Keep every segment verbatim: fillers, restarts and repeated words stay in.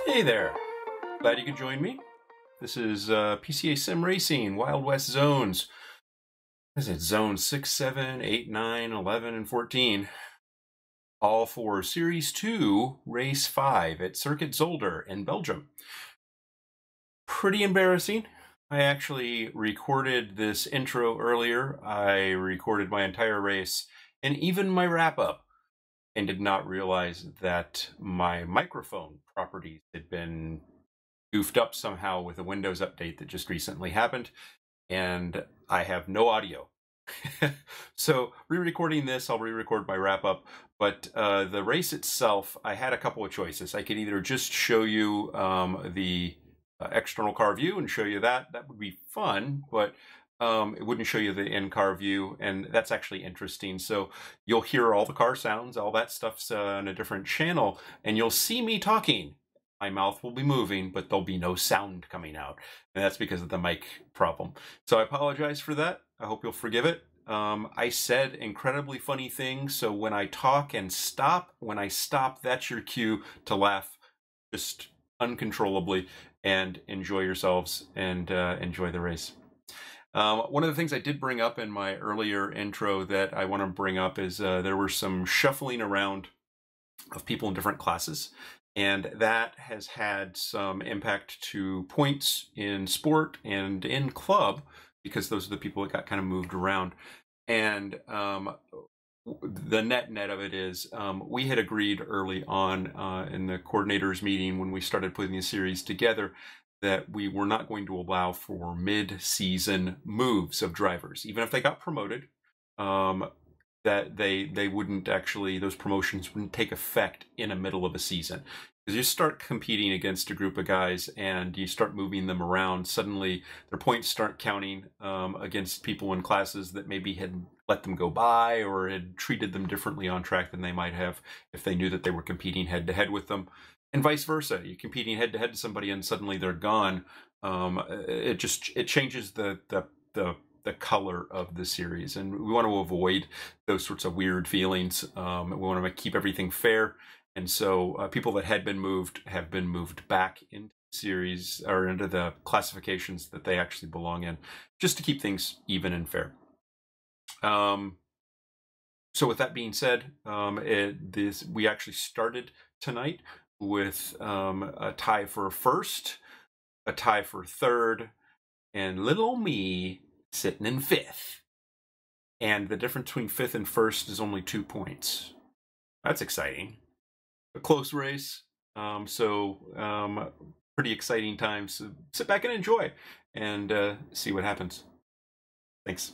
Hey there, glad you could join me. This is uh, P C A Sim Racing, Wild West Zones. Is it Zone six, seven, eight, nine, eleven, and fourteen? All for Series two, Race five at Circuit Zolder in Belgium. Pretty embarrassing. I actually recorded this intro earlier. I recorded my entire race and even my wrap-up, and did not realize that my microphone properties had been goofed up somehow with a Windows update that just recently happened, and I have no audio. So re-recording this, I'll re-record my wrap-up, but uh, the race itself, I had a couple of choices. I could either just show you um, the uh, external car view and show you that. That would be fun, but Um, it wouldn't show you the in-car view, and that's actually interesting. So you'll hear all the car sounds, all that stuff's uh, on a different channel, and you'll see me talking. My mouth will be moving, but there'll be no sound coming out, and that's because of the mic problem. So I apologize for that. I hope you'll forgive it. Um, I said incredibly funny things, so when I talk and stop, when I stop, that's your cue to laugh just uncontrollably and enjoy yourselves and uh, enjoy the race. Um, one of the things I did bring up in my earlier intro that I want to bring up is uh, there were some shuffling around of people in different classes, and that has had some impact to points in sport and in club, because those are the people that got kind of moved around. And um, the net net of it is um, we had agreed early on uh, in the coordinators meeting when we started putting the series together that we were not going to allow for mid-season moves of drivers, even if they got promoted. Um, that they they wouldn't actually, those promotions wouldn't take effect in the middle of a season. Because you start competing against a group of guys and you start moving them around, suddenly their points start counting um, against people in classes that maybe had let them go by or had treated them differently on track than they might have if they knew that they were competing head-to-head with them. And vice versa. You're competing head to head to somebody, and suddenly they're gone. Um, it just it changes the the the the color of the series, and we want to avoid those sorts of weird feelings. Um, we want to keep everything fair, and so uh, people that had been moved have been moved back into the series or into the classifications that they actually belong in, just to keep things even and fair. Um, so with that being said, um, it, this we actually started tonight with um, a tie for first, a tie for third, and little me sitting in fifth. And the difference between fifth and first is only two points. That's exciting. A close race, um, so um, pretty exciting times. So sit back and enjoy and uh, see what happens. Thanks.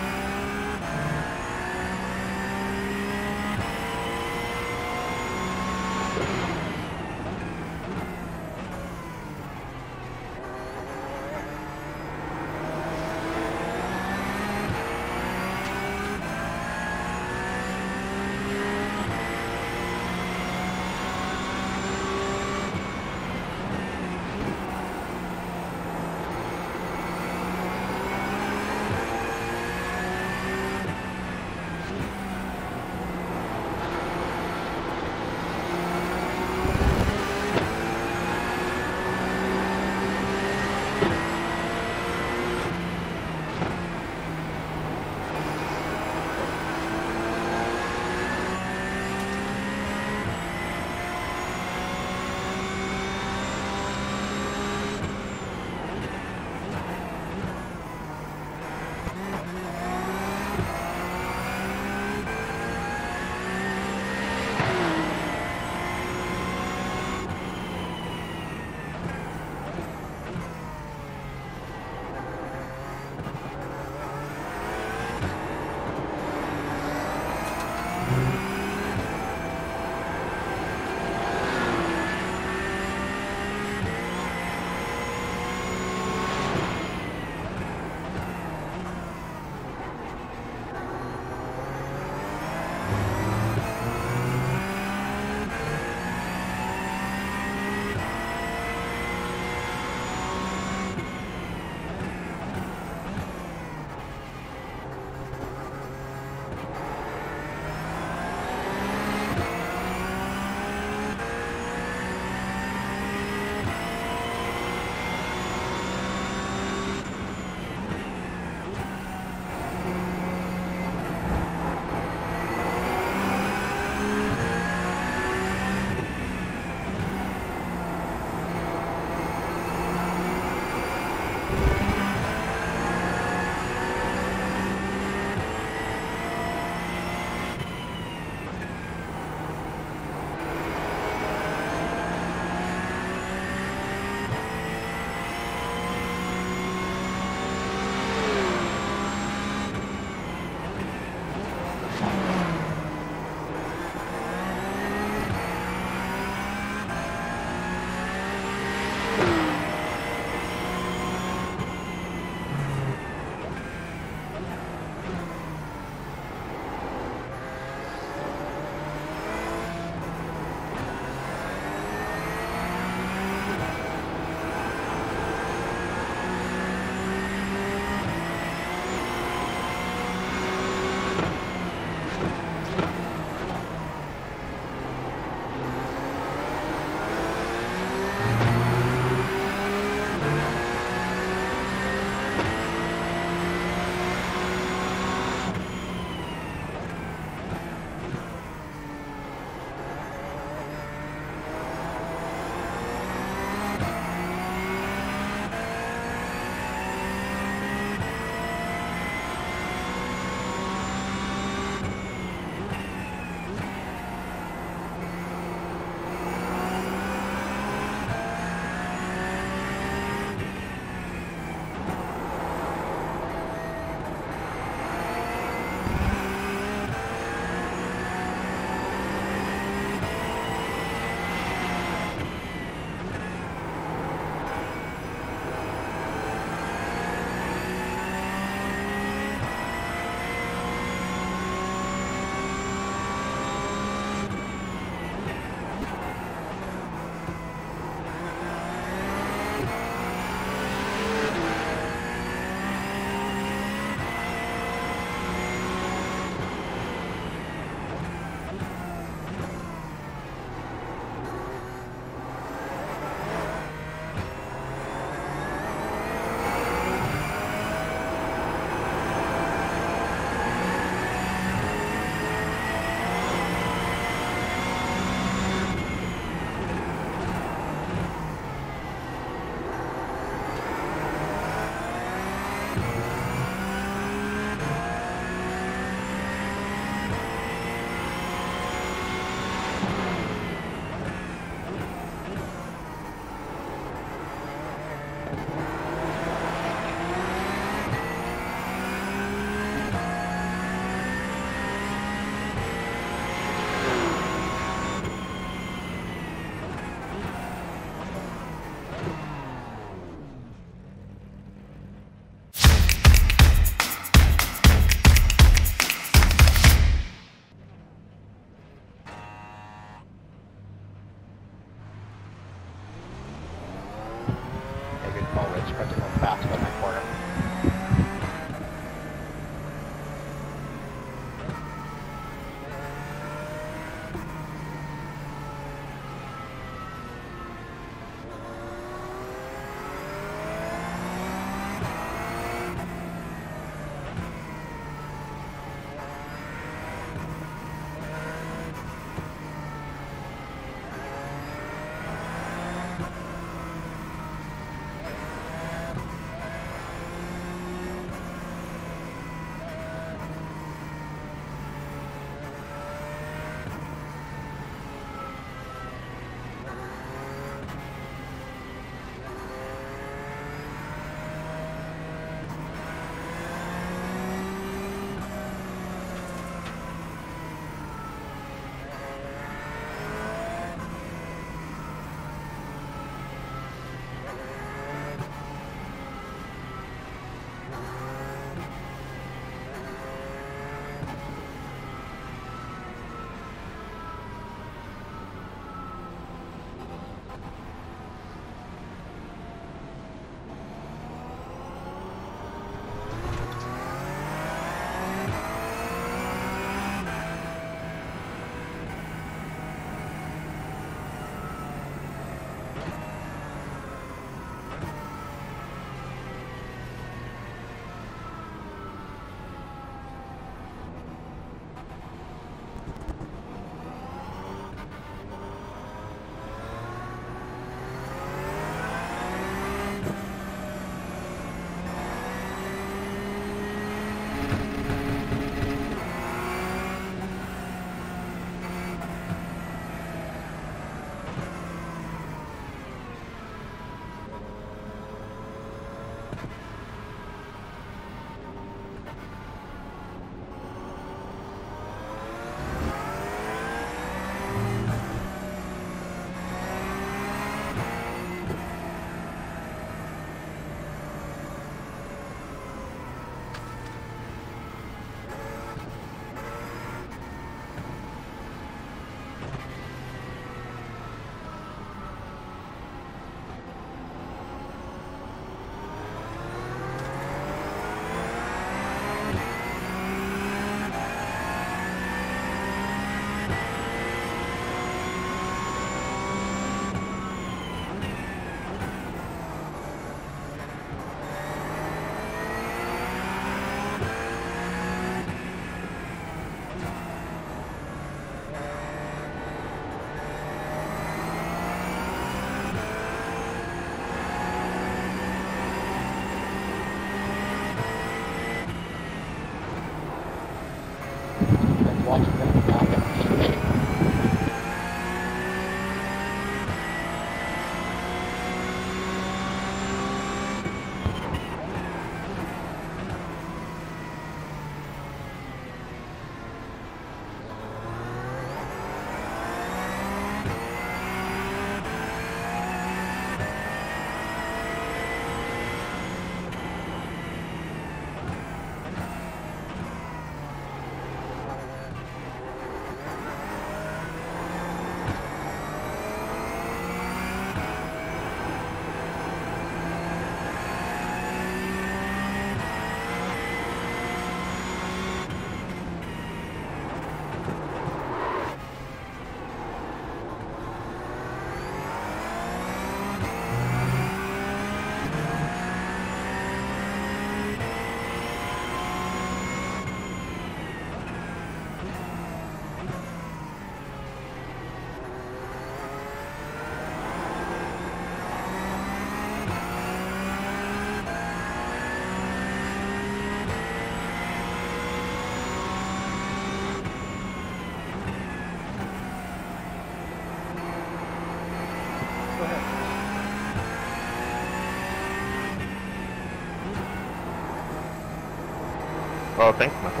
Oh, thanks, Michael.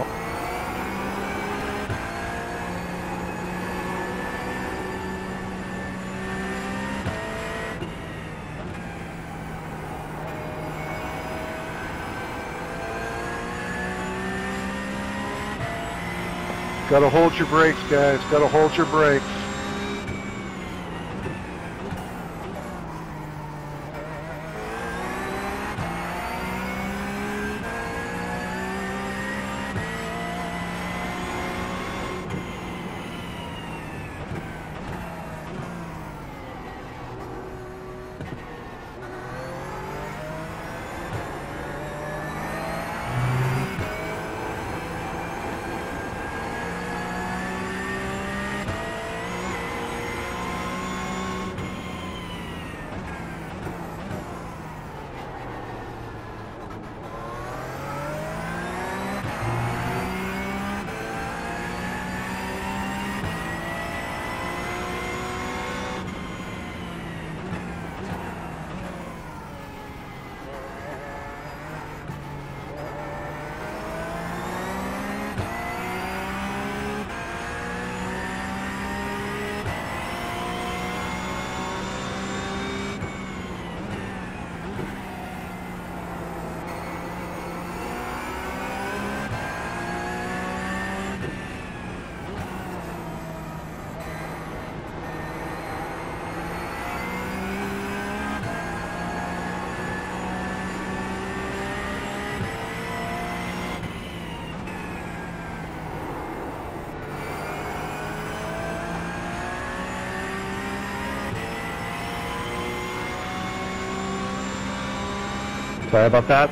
Gotta hold your brakes, guys. Gotta hold your brakes. Sorry about that.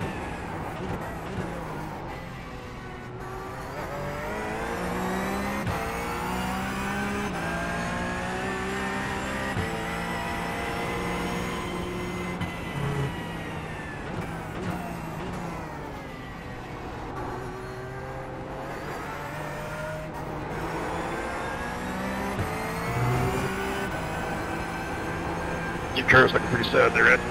Your car's looking pretty sad there, Ed.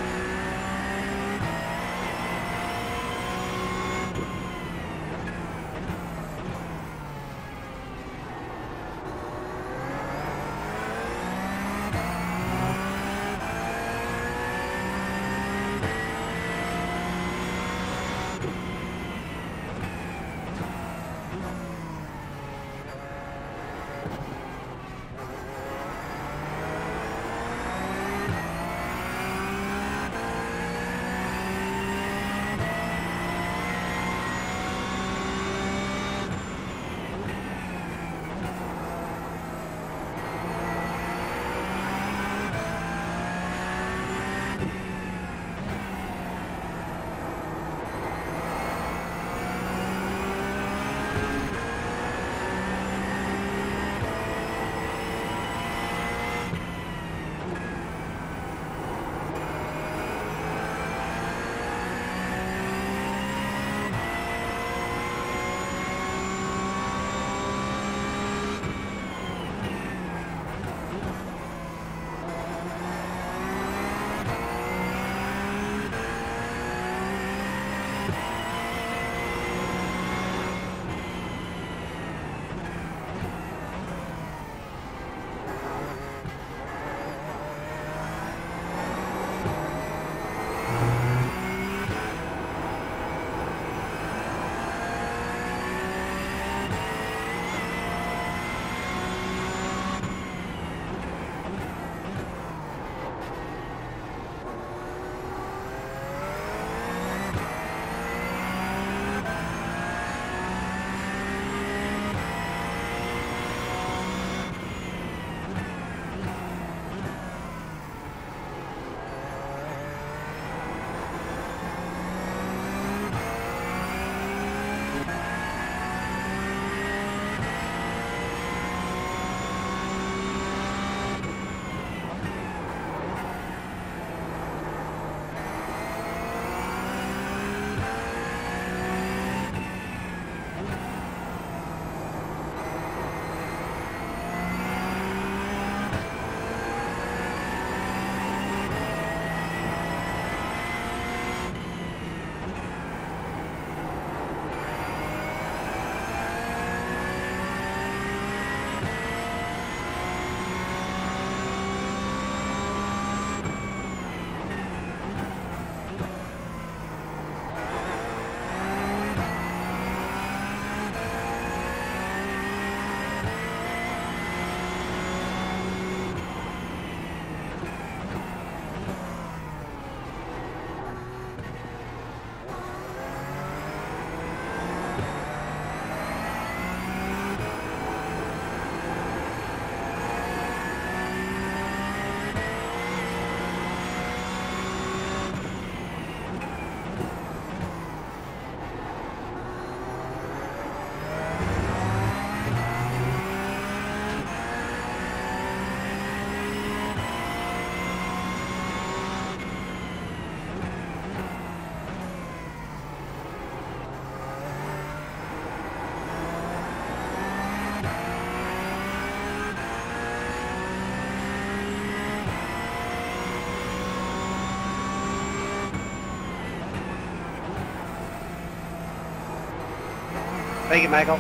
Thank you, Michael.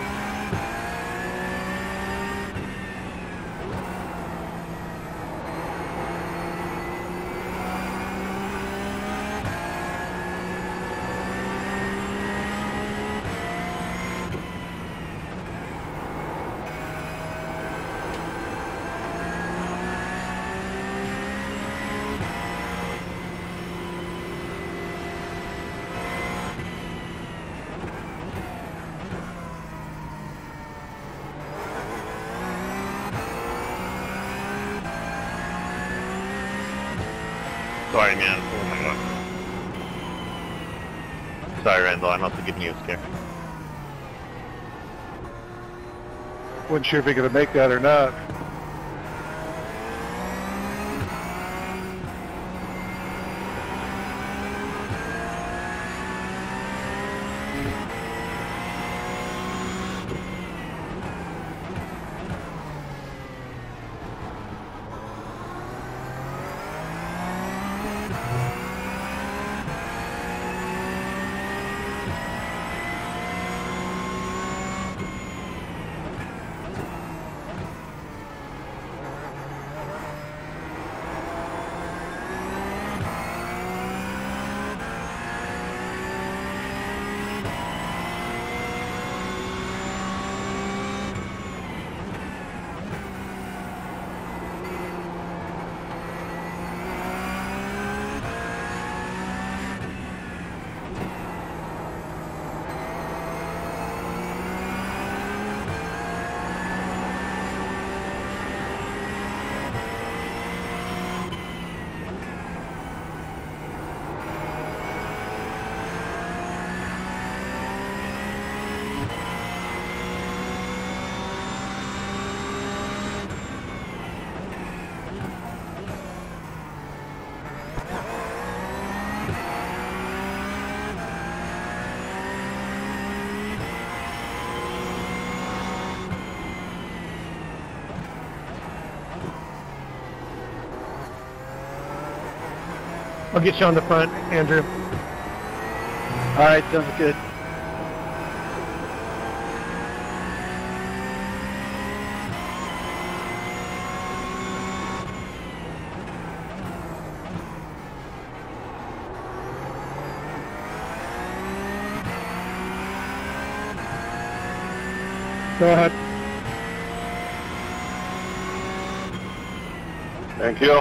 Sorry, man. Oh my god. Sorry, Randall. I must have given you a scare. Wasn't sure if you're going to make that or not. I'll get you on the front, Andrew. All right, sounds good. Go ahead. Thank you.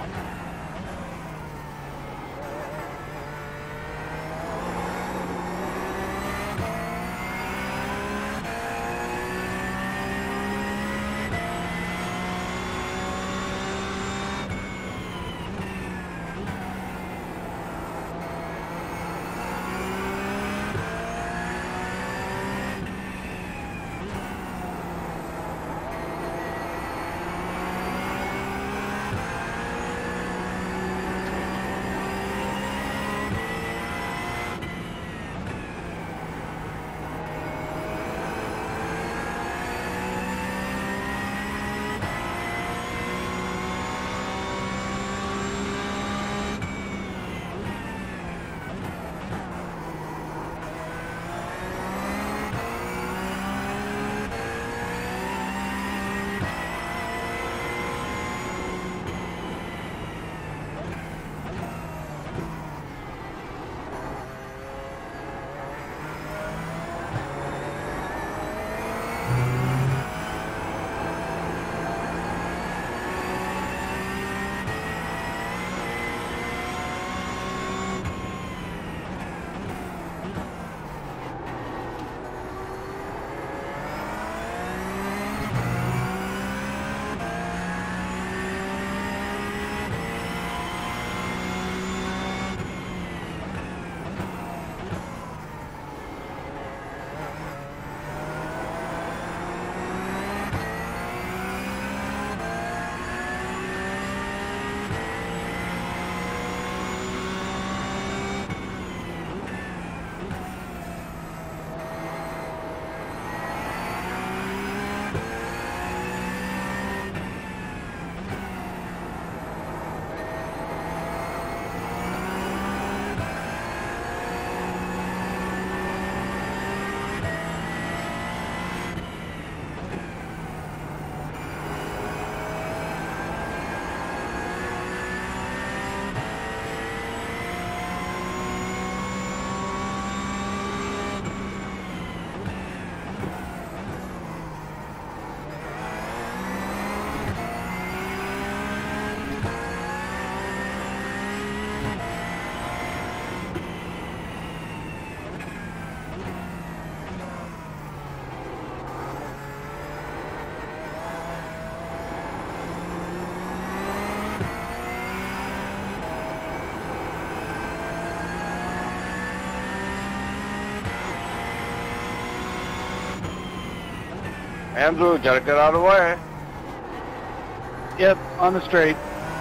Andrew, gotta get out of the way. Yep, on the straight.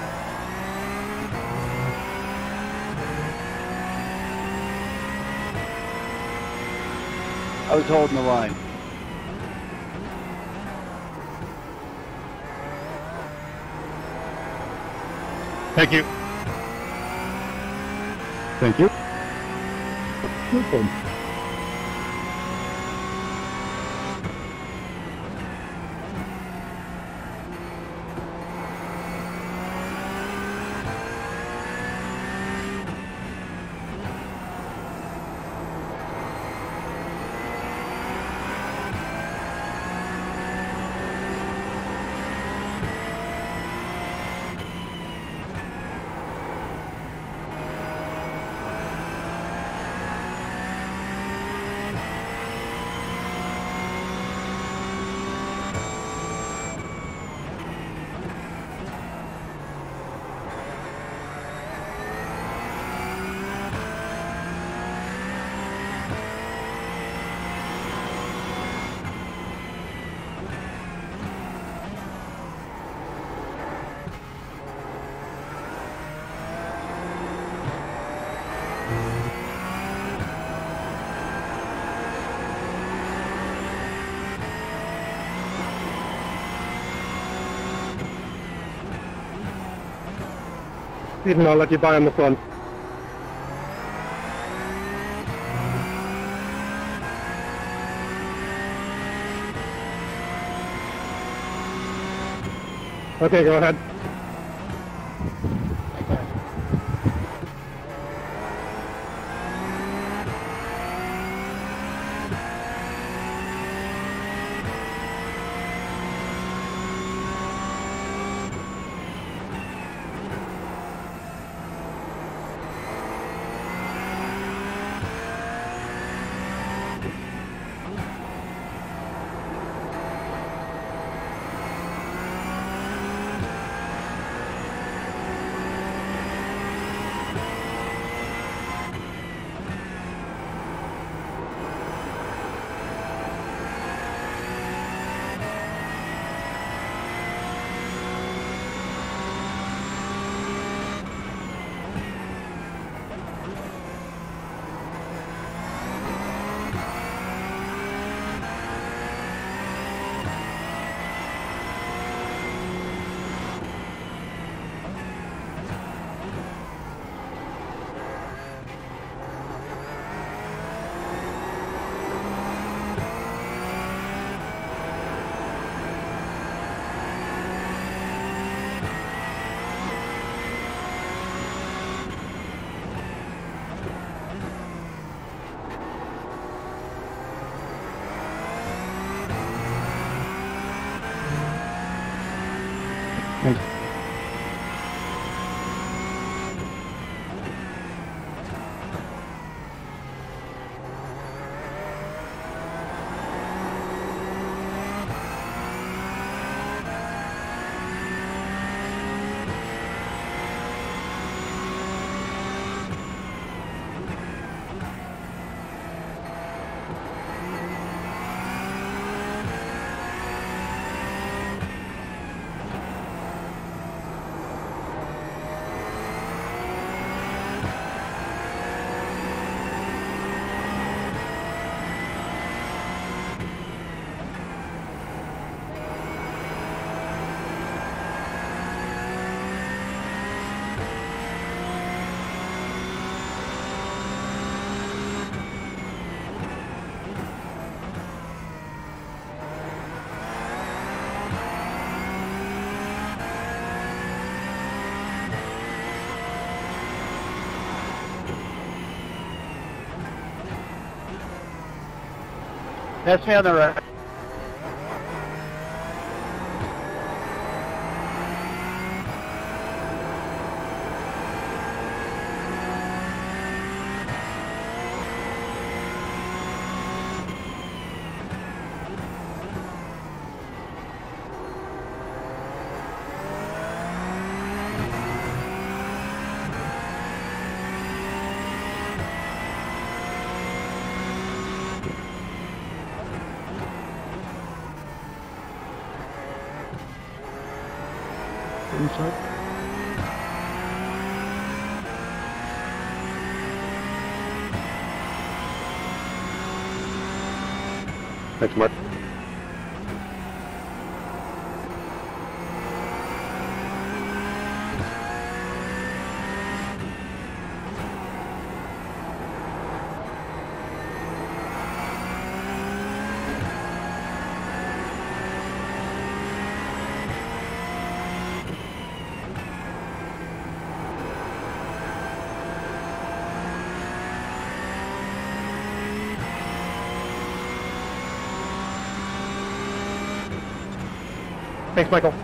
I was holding the line. Thank you. Thank you. Even I'll let you by on the front. Okay, go ahead. Thanks. That's me on the right. Inside. Thanks, Mark. Thanks, Michael.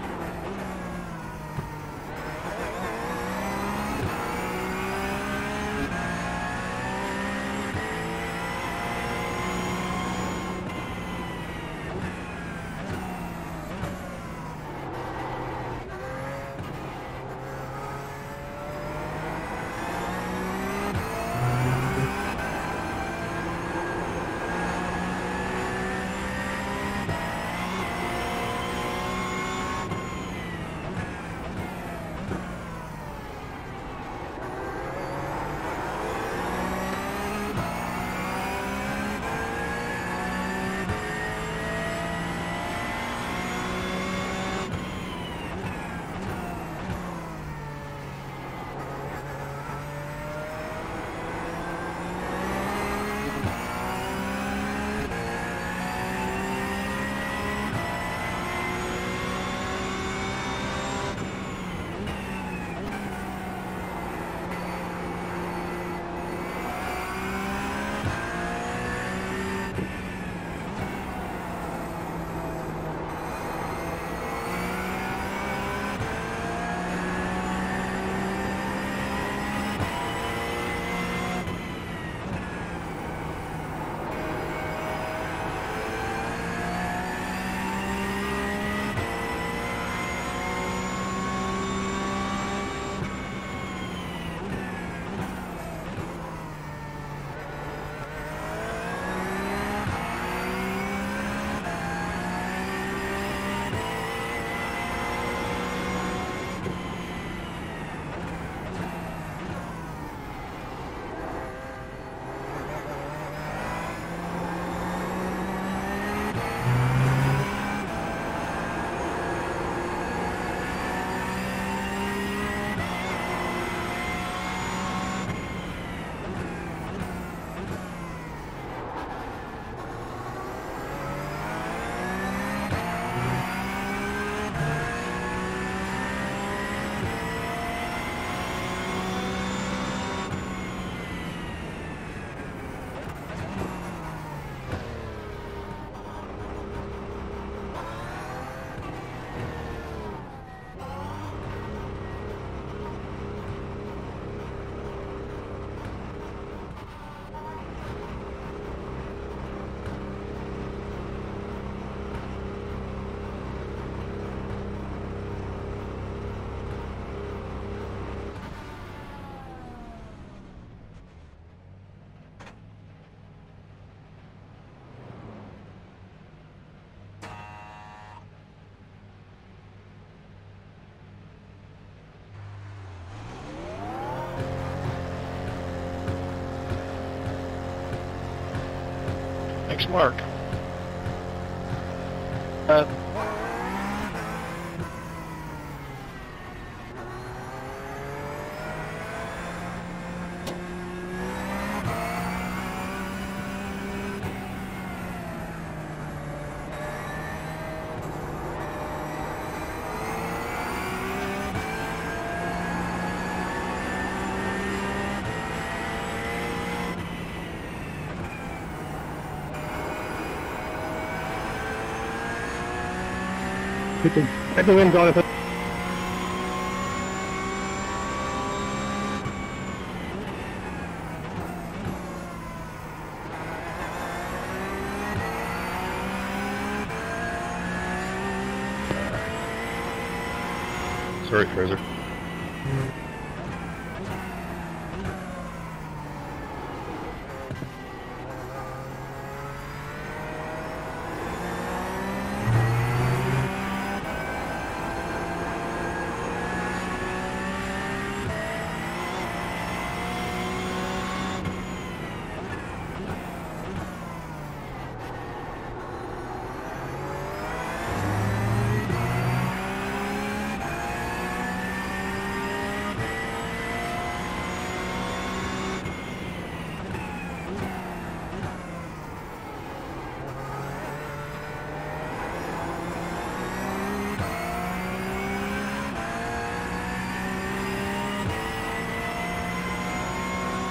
Thanks, Mark. Uh, Get the, get the wind, Jonathan. Sorry, Fraser.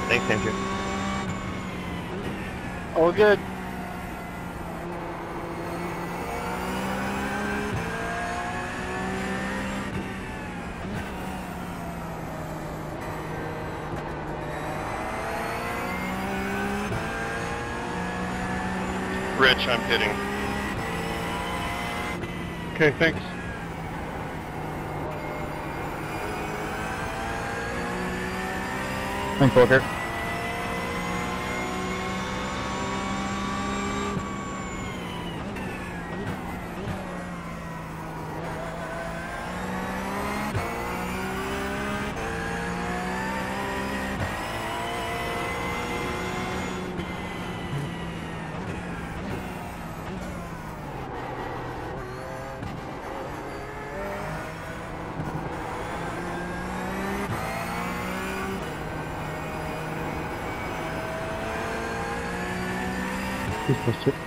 Thanks, Andrew. All good. Rich, I'm hitting. Okay, thanks. Thanks, Walker. Please post it.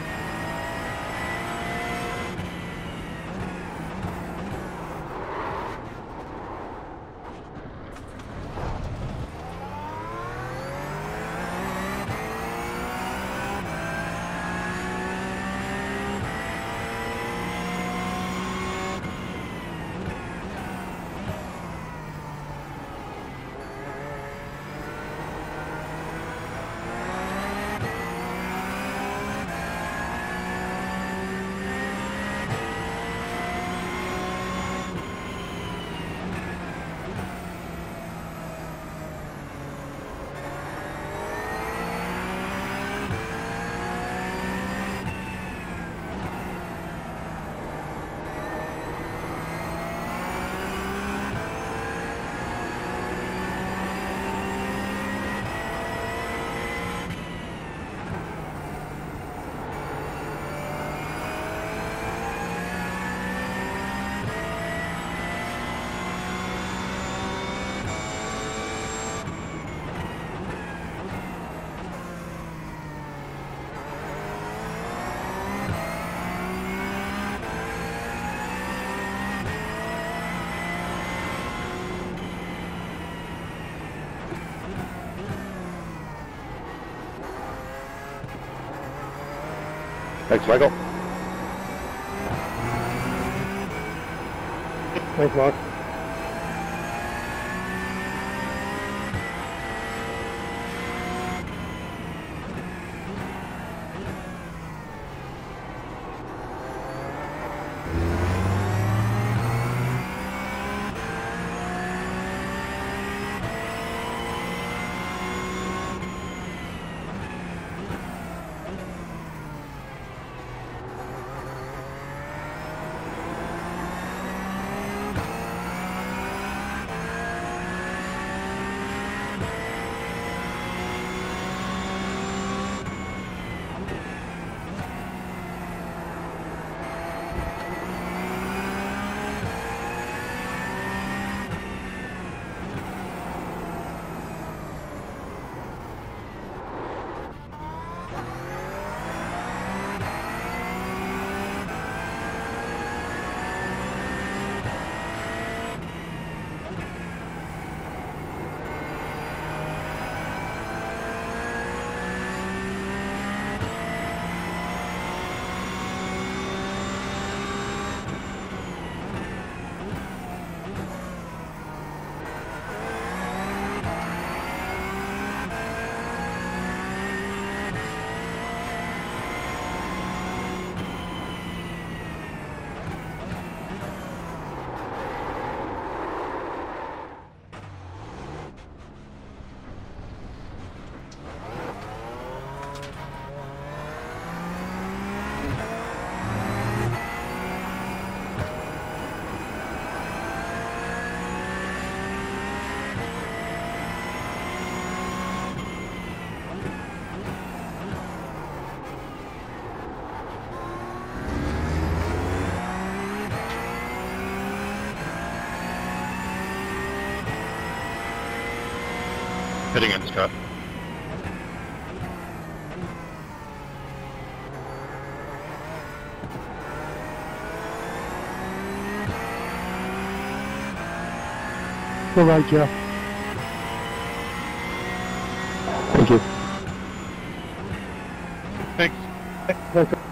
Thanks, Michael. Thanks, Mark. Hitting it, Scott. All right, Jeff. Thank you. Thanks. Thank you.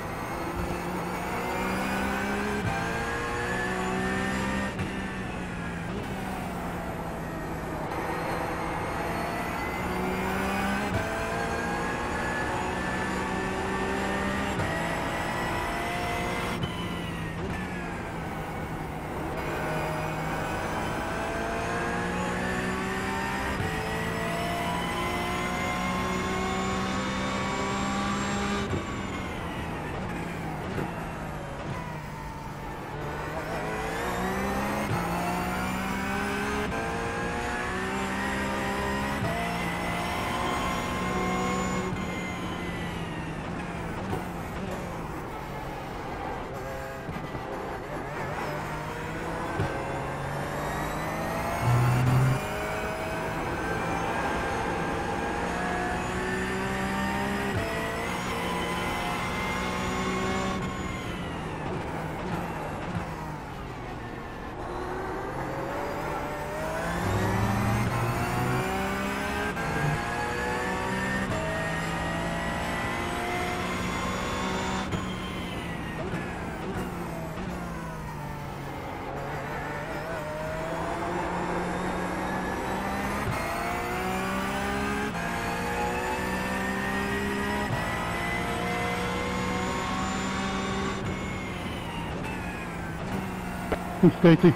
Hey, Stacy.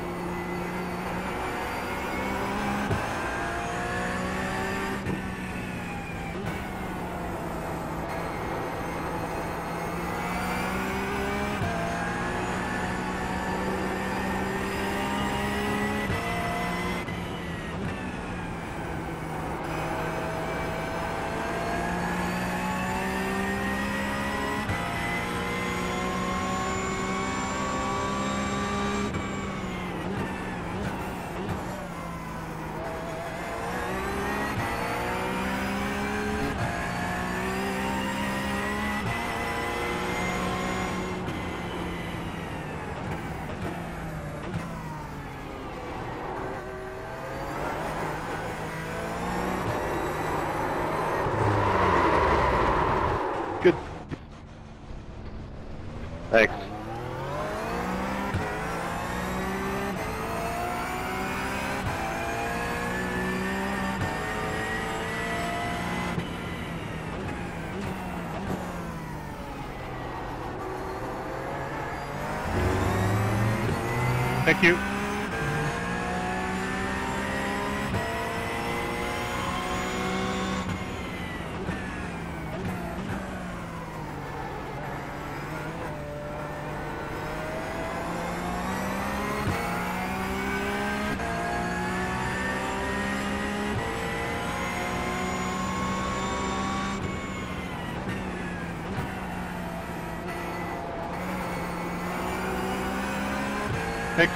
Good. Thanks. Thank you. Thanks.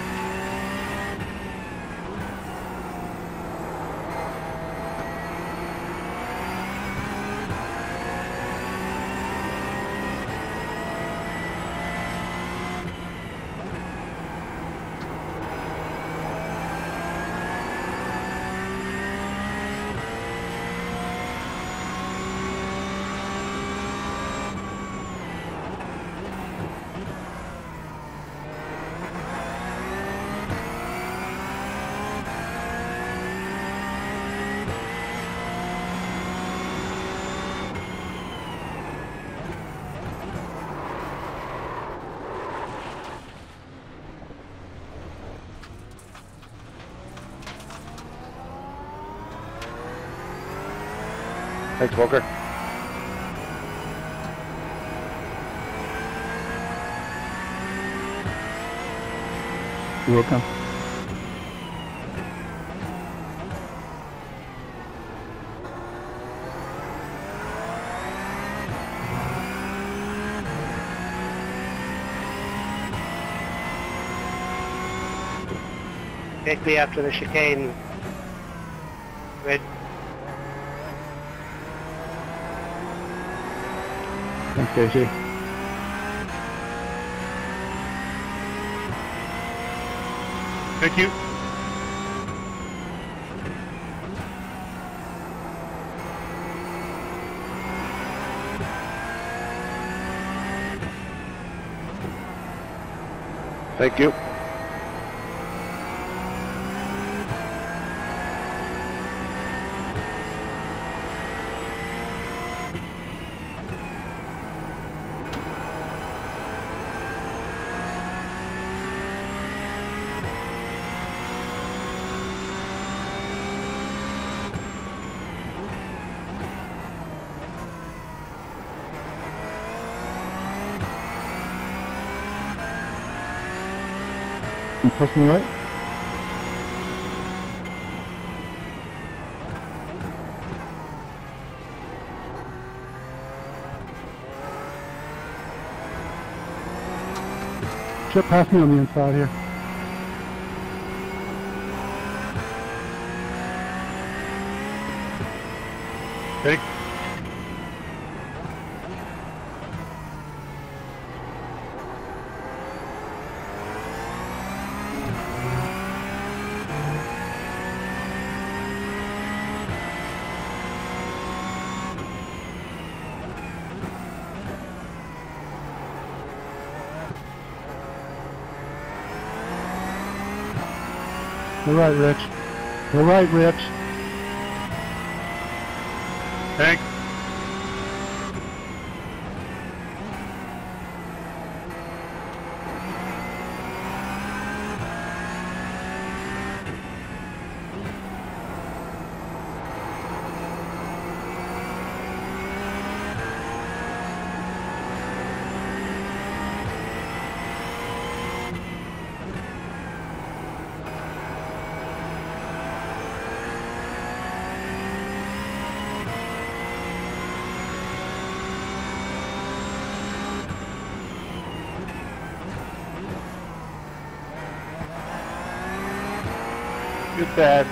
Thanks, Walker. You're welcome. Take me after the chicane. Red. Thanks, Casey. Thank you. Thank you. And press me right. Chip, pass me on the inside here. Okay. All right, Rich. All right, Rich. Hank. Good dad.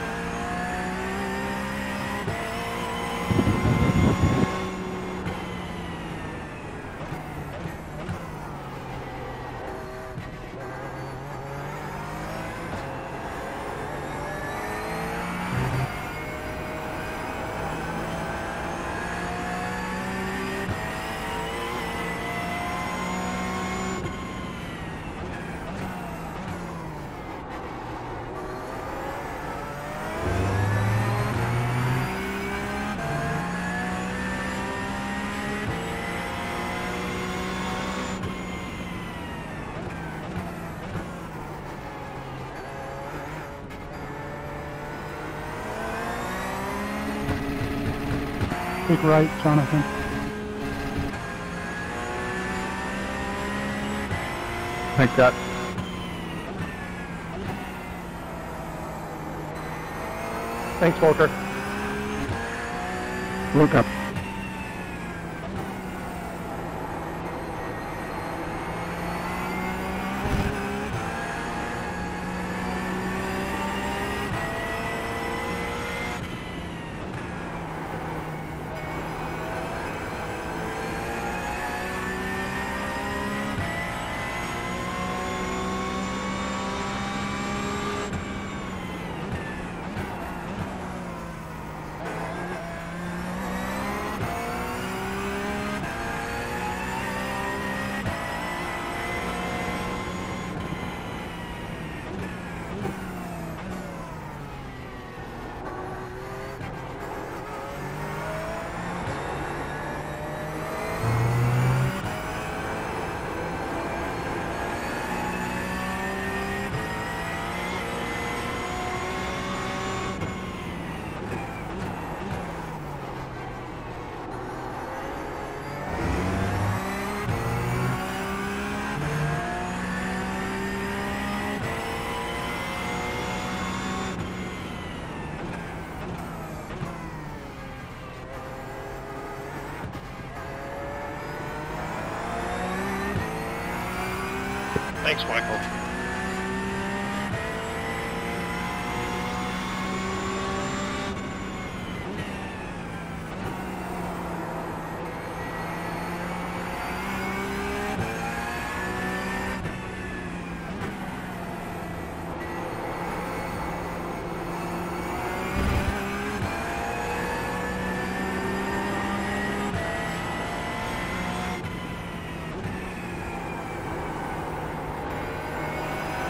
Take right, Jonathan. Thank God. Thanks, Walker. Look up. Thanks, Michael.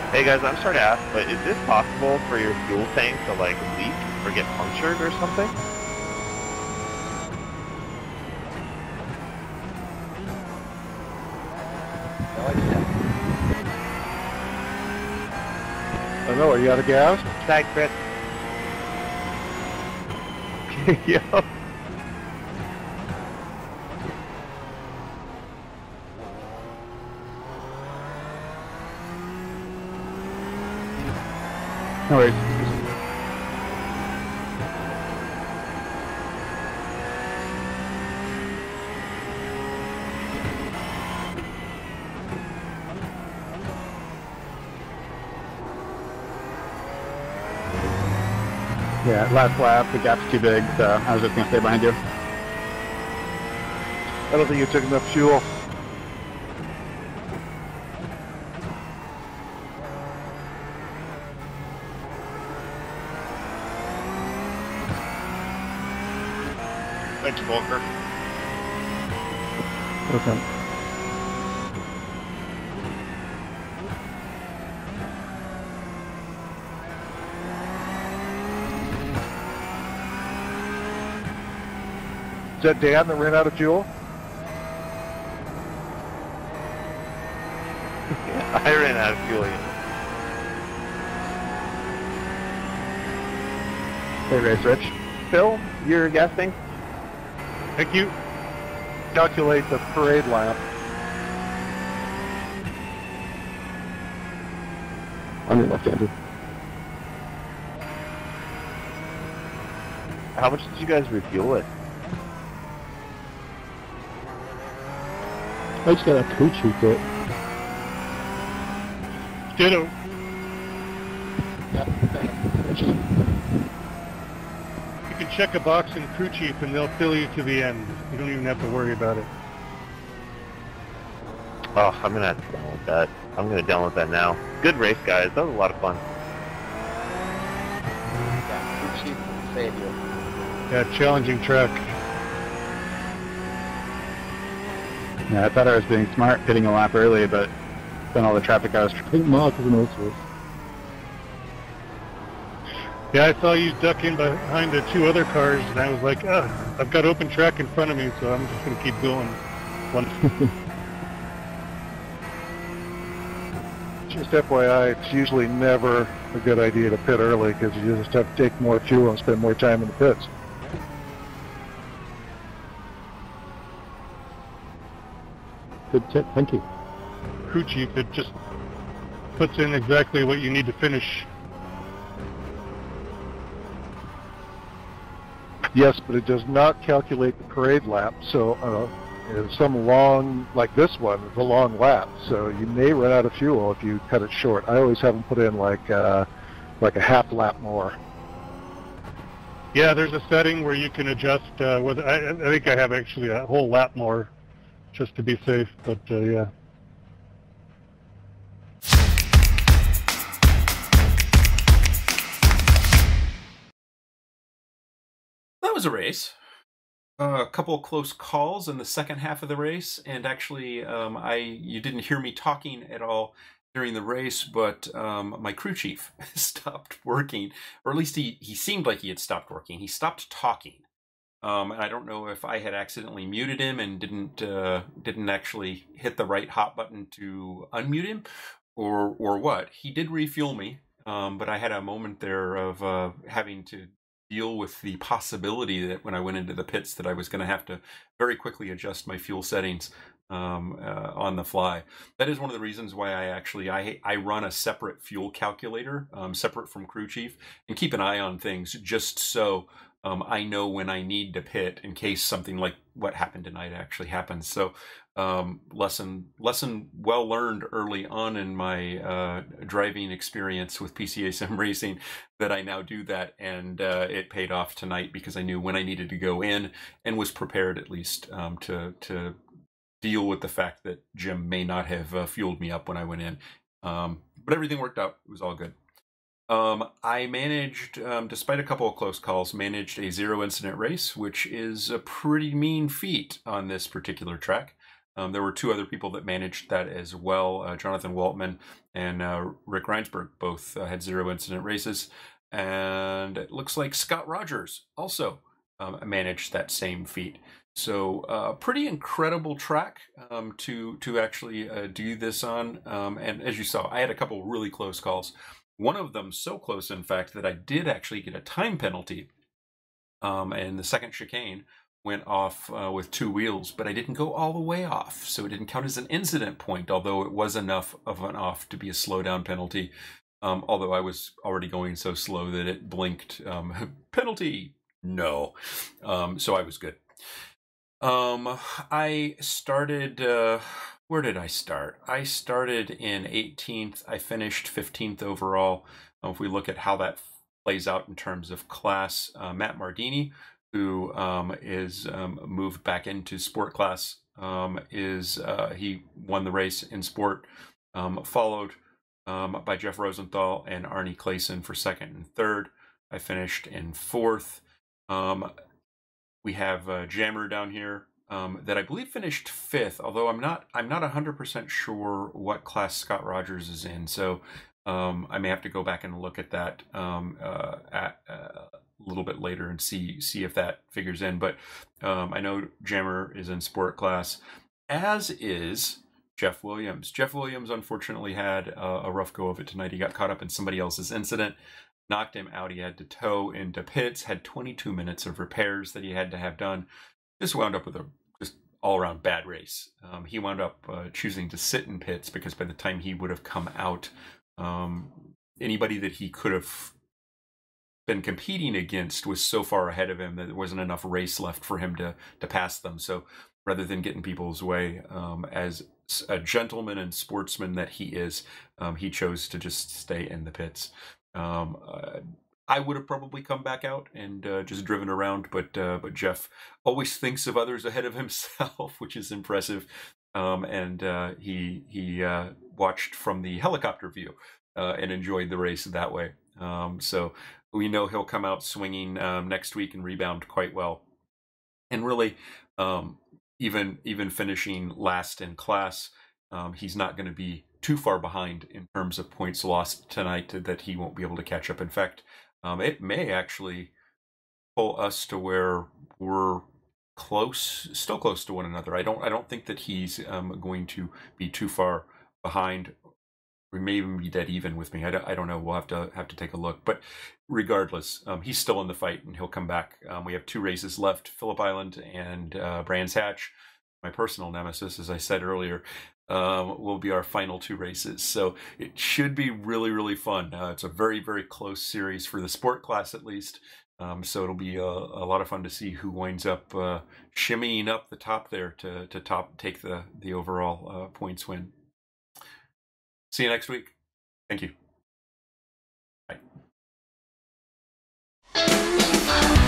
Hey guys, I'm sorry to ask, but is it possible for your fuel tank to like leak or get punctured or something? I know, are you out of gas? Tag Chris. Yeah. No worries. Yeah, last lap, the gap's too big, so I was just gonna stay behind you. I don't think you took enough fuel. Thanks, Volker. Okay. Is that Dan that ran out of fuel? I ran out of fuel. Hey, race Rich. Phil, your gas tank? Thank you. Calculate the parade lap. I'm left-handed. How much did you guys refuel it? I just got a crew chief it. Ditto. You can check a box in crew chief and they'll fill you to the end. You don't even have to worry about it. Oh, I'm gonna have to download that. I'm gonna download that now. Good race, guys. That was a lot of fun. Yeah, challenging track. Yeah, I thought I was being smart, hitting a lap early, but then all the traffic I was trying not to know this. Yeah, I saw you duck in behind the two other cars, and I was like, oh, I've got open track in front of me, so I'm just gonna keep going. One. Just F Y I, it's usually never a good idea to pit early because you just have to take more fuel and spend more time in the pits. Good tip, thank you. Crew chief, it just puts in exactly what you need to finish. Yes, but it does not calculate the parade lap. So uh, uh, some long, like this one, is a long lap. So you may run out of fuel if you cut it short. I always have them put in like uh, like a half lap more. Yeah, there's a setting where you can adjust. Uh, whether I, I think I have actually a whole lap more, just to be safe. But uh, yeah. That was a race. Uh, a couple of close calls in the second half of the race, and actually, um, I you didn't hear me talking at all during the race, but um, my crew chief stopped working, or at least he he seemed like he had stopped working. He stopped talking, um, and I don't know if I had accidentally muted him and didn't uh, didn't actually hit the right hot button to unmute him, or or what. He did refuel me, um, but I had a moment there of uh, having to deal with the possibility that when I went into the pits that I was going to have to very quickly adjust my fuel settings um, uh, on the fly. That is one of the reasons why I actually I I run a separate fuel calculator, um, separate from crew chief, and keep an eye on things just so um, I know when I need to pit in case something like what happened tonight actually happens. So um, lesson lesson well learned early on in my uh, driving experience with P C A Sim Racing, that I now do that, and uh, it paid off tonight because I knew when I needed to go in and was prepared at least um, to to deal with the fact that Jim may not have uh, fueled me up when I went in. Um, but everything worked out. It was all good. Um, I managed, um, despite a couple of close calls, managed a zero incident race, which is a pretty mean feat on this particular track. Um, there were two other people that managed that as well. Uh, Jonathan Waltman and uh, Rick Reinsberg both uh, had zero incident races. And it looks like Scott Rogers also um, managed that same feat. So uh, pretty incredible track um, to, to actually uh, do this on. Um, and as you saw, I had a couple really close calls. One of them so close, in fact, that I did actually get a time penalty. Um, and the second chicane went off uh, with two wheels, but I didn't go all the way off, so it didn't count as an incident point, although it was enough of an off to be a slowdown penalty, um, although I was already going so slow that it blinked, um, penalty, no, um, so I was good. Um, I started, uh, where did I start? I started in eighteenth, I finished fifteenth overall. Um, if we look at how that plays out in terms of class, uh, Matt Mardini, who um, is um, moved back into sport class, um, is uh, he won the race in sport, um, followed um, by Jeff Rosenthal and Arnie Clayson for second and third. I finished in fourth. Um, we have uh, Jammer down here um, that I believe finished fifth, although I'm not I'm not one hundred percent sure what class Scott Rogers is in, so um, I may have to go back and look at that um, uh, at. Uh, a little bit later and see see if that figures in. But um, I know Jammer is in sport class, as is Jeff Williams. Jeff Williams unfortunately had uh, a rough go of it tonight. He got caught up in somebody else's incident, knocked him out. He had to tow into pits, had twenty-two minutes of repairs that he had to have done. Just wound up with a just all-around bad race. Um, he wound up uh, choosing to sit in pits because by the time he would have come out, um, anybody that he could have been competing against was so far ahead of him that there wasn't enough race left for him to to pass them. So rather than getting people's way, um, as a gentleman and sportsman that he is, um, he chose to just stay in the pits. Um, uh, I would have probably come back out and uh, just driven around, but uh, but Jeff always thinks of others ahead of himself, which is impressive. Um, and uh, he he uh, watched from the helicopter view uh, and enjoyed the race that way. Um, so we know he'll come out swinging um, next week and rebound quite well. And really, um, even even finishing last in class, um, he's not going to be too far behind in terms of points lost tonight that he won't be able to catch up. In fact, um, it may actually pull us to where we're close, still close to one another. I don't I don't think that he's um, going to be too far behind. We may even be dead even with me. I don't, I don't know. We'll have to have to take a look. But regardless, um, he's still in the fight, and he'll come back. Um, we have two races left: Phillip Island and uh, Brands Hatch. My personal nemesis, as I said earlier, um, will be our final two races. So it should be really, really fun. Uh, it's a very, very close series for the sport class, at least. Um, so it'll be a, a lot of fun to see who winds up uh, shimmying up the top there to to top take the the overall uh, points win. See you next week. Thank you. Bye.